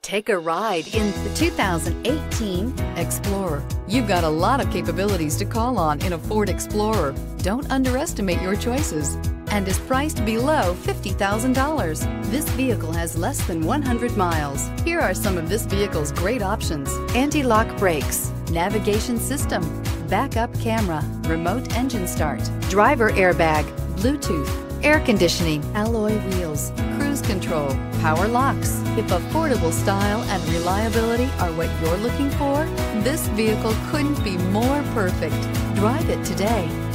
Take a ride in the 2018 Explorer. You've got a lot of capabilities to call on in a Ford Explorer. Don't underestimate your choices, and is priced below $50,000. This vehicle has less than 100 miles. Here are some of this vehicle's great options: anti-lock brakes, navigation system, backup camera, remote engine start, driver airbag, Bluetooth, air conditioning, alloy wheels, cruise control, power locks. If affordable style and reliability are what you're looking for, this vehicle couldn't be more perfect. Drive it today.